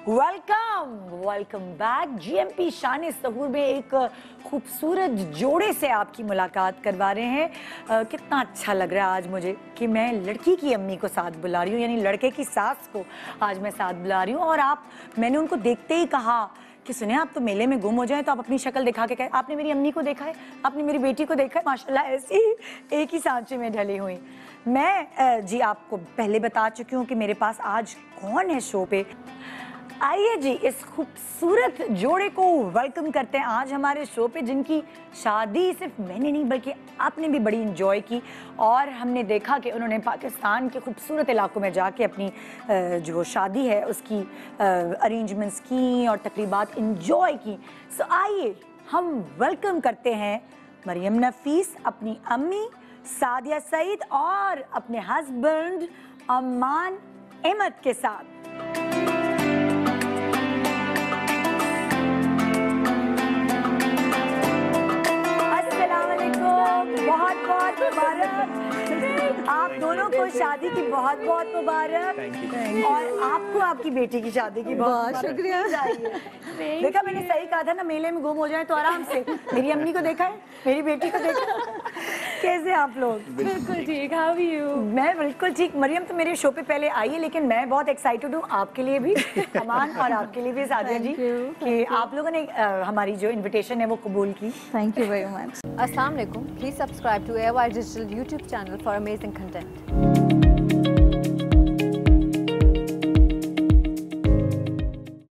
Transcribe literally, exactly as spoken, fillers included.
Welcome welcome back. GMP शान सहूर में एक खूबसूरत जोड़े से आपकी मुलाकात करवा रहे हैं। आ, कितना अच्छा लग रहा है आज मुझे कि मैं लड़की की अम्मी को साथ बुला रही हूँ, यानी लड़के की सास को आज मैं साथ बुला रही हूँ। और आप, मैंने उनको देखते ही कहा कि सुने आप तो मेले में गुम हो जाए तो आप अपनी शक्ल दिखा के कहे आपने मेरी अम्मी को देखा है, आपने मेरी बेटी को देखा है। माशाल्लाह ऐसी ही एक ही सांचे में ढली हुई। मैं जी आपको पहले बता चुकी हूँ कि मेरे पास आज कौन है शो पे। आइए जी इस खूबसूरत जोड़े को वेलकम करते हैं आज हमारे शो पे, जिनकी शादी सिर्फ मैंने नहीं बल्कि आपने भी बड़ी इंजॉय की। और हमने देखा कि उन्होंने पाकिस्तान के खूबसूरत इलाकों में जाके अपनी जो शादी है उसकी अरेंजमेंट्स की और तकरीबात इंजॉय की। सो आइए हम वेलकम करते हैं मरियम नफीस अपनी अम्मी सादिया सईद और अपने हस्बैंड अमान अहमद के साथ। बहुत बहुत मुबारक आप दोनों को शादी की बहुत बहुत मुबारक। और आपको आपकी बेटी की शादी की बहुत शुक्रिया। देखा मैंने सही कहा था ना, मेले में गुम हो जाए तो आराम से मेरी अम्मी को देखा है, मेरी बेटी को देखा। कैसे आप लोग? बिल्कुल ठीक। How are you? मैं बिल्कुल ठीक। मरियम तो मेरे शो पे पहले आई है, लेकिन मैं बहुत एक्साइटेड हूँ आपके लिए भी अमान और आपके लिए भी सादिया जी कि आप लोगों ने हमारी जो इन्विटेशन है वो कबूल की। Thank you very much. अस्सलाम वालेकुम। Please subscribe to A Y digital YouTube channel for amazing content.